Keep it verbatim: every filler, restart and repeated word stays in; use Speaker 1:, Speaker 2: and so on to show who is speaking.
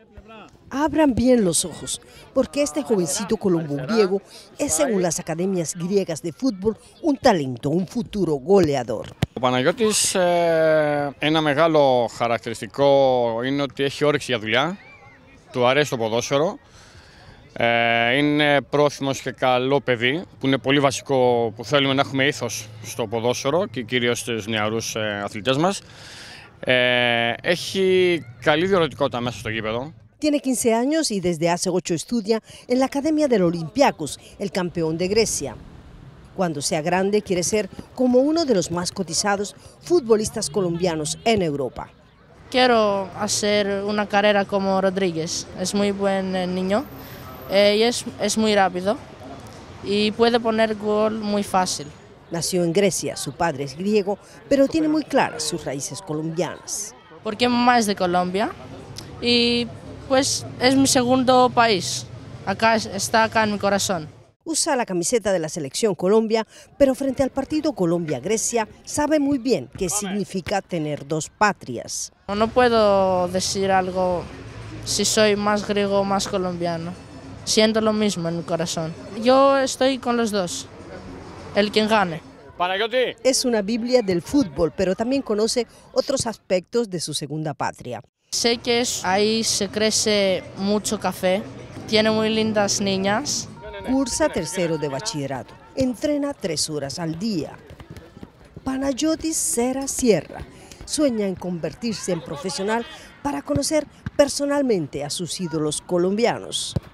Speaker 1: Abran bien los ojos, porque este jovencito colombo-griego es, según las academias griegas de fútbol, un talento, un futuro goleador.
Speaker 2: Ο Παναγιώτης, ε, ένα μεγάλο χαρακτηριστικό είναι ότι έχει όρεξη για δουλειά, του αρέσει το ποδόσφαιρο, ε, είναι πρόθυμος και καλό παιδί, που είναι πολύ βασικό που θέλουμε να έχουμε ήθος στο ποδόσφαιρο και κυρίως στους νεαρούς ε, αθλητές μας. Ε, έχει καλή διορατικότητα μέσα στο γήπεδο.
Speaker 1: Tiene quince años y desde hace ocho estudia en la Academia del Olympiacos, el campeón de Grecia. Cuando sea grande quiere ser como uno de los más cotizados futbolistas colombianos en Europa.
Speaker 3: Quiero hacer una carrera como Rodríguez, es muy buen niño eh, y es, es muy rápido y puede poner gol muy fácil.
Speaker 1: Nació en Grecia, su padre es griego, pero tiene muy claras sus raíces colombianas.
Speaker 3: Porque mamá es de Colombia y pues es mi segundo país, acá está acá en mi corazón.
Speaker 1: Usa la camiseta de la selección Colombia, pero frente al partido Colombia-Grecia sabe muy bien qué significa tener dos patrias.
Speaker 3: No puedo decir algo si soy más griego o más colombiano, siento lo mismo en mi corazón. Yo estoy con los dos, el quien gane.
Speaker 1: Es una Biblia del fútbol, pero también conoce otros aspectos de su segunda patria.
Speaker 3: Sé que es, ahí se crece mucho café, tiene muy lindas niñas.
Speaker 1: Cursa tercero de bachillerato, entrena tres horas al día. Panagiotis Cera Sierra sueña en convertirse en profesional para conocer personalmente a sus ídolos colombianos.